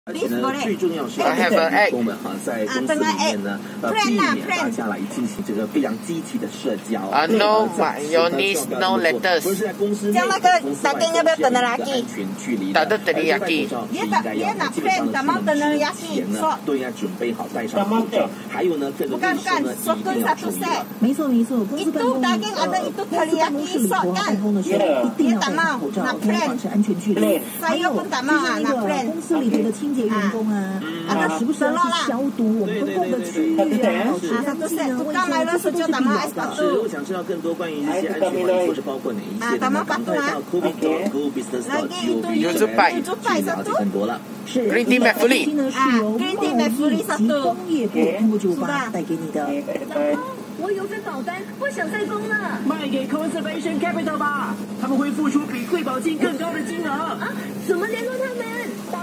而且呢，最重要是跟我们在公司里面呢，避免大家来进行这个非常积极的社交。 No mayonnaise, no lettuce。 不是在公司内， 像那个daging要不要等的 lagi？ tak ada teriyaki。 dia nak plan tak mau teriyaki。 都应该准备好戴上口罩。还有呢，这个卫生呢一定要注意了。 没错没错，公司办公室里头办公的时候一定要戴上口罩，保持安全距离。还有就是那个公司里头的清洁员工啊，时不时要去消毒我们公共的区域啊，是卫生这都是必要的。 是，如果想知道更多关于这些安全管理措施包括哪一些的，赶快到 covid.go.business.gov 去了解更多了。 是 Green Tea McFlurry 呢是由贸易及工业部通过酒吧带给你的。 我有份保单，不想再供了。 卖给 Conservation Capital 吧，他们会付出比贵保金更高的金额。 啊？怎么联络他们？打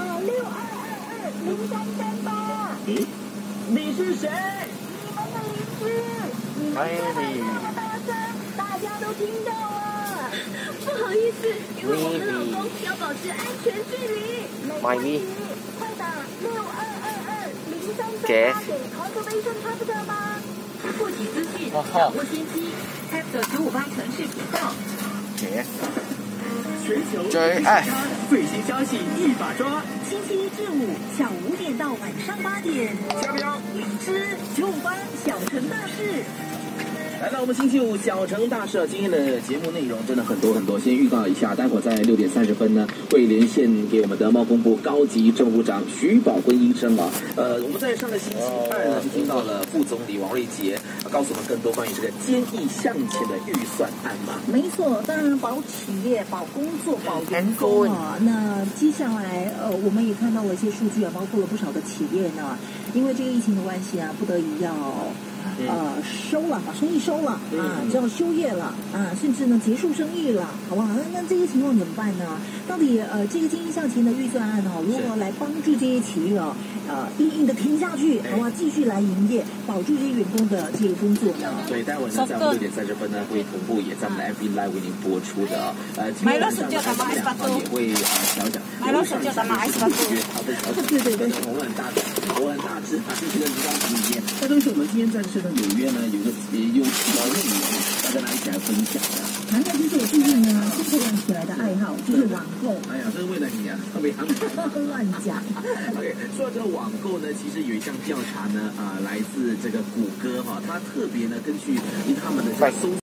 6222-033吧。 你是谁？ 你们的邻居。你们说话那么大声，大家都听到了。不好意思，因为我们老公要保持安全距离。没关系，快打6222-033给 Conservation Capital 吧。 破题资讯，掌握先机 ，Tap 95八城市频道。 全球最新消息一把抓， 星期一至五下午5点到晚上8点， 加标灵芝95八小城大事。 来到我们星期五小城大事，今天的节目内容真的很多很多。先预告一下，待会儿在6点30分呢，会连线给我们的贸工部高级政务部长徐宝坤医生啊。我们在上个星期二呢，就听到了副总理王瑞杰告诉我们更多关于这个坚毅向前的预算案嘛。 没错，当然保企业、保工作、保员工啊。那接下来我们也看到了一些数据啊，包括了不少的企业呢，因为这个疫情的关系啊，不得已要。收了，把生意收了啊，就要休业了啊，甚至呢结束生意了，好不好？那这些情况怎么办呢？到底这个经济向前的预算案哦，如何来帮助这些企业哦，硬的停下去，好不好？继续来营业，保住这些员工的这个工作呢？ 对，待会呢在我们6点30分呢会同步也在我们的 FB Live 为您播出的啊。今天晚上呢也会讲讲， 买了手就打买什么？ 对，头很大只啊，这是个离当体验。那都是我们今天在这个纽约呢有条内容，大家来一起来分享的。 谈到就是我最近呢培养起来的爱好，就是网购。 哎呀，这是为了你啊，特别安排。 乱讲。 OK， 说到这个网购呢，其实有一项调查呢，来自这个谷歌哈，它特别呢根据他们的这个搜。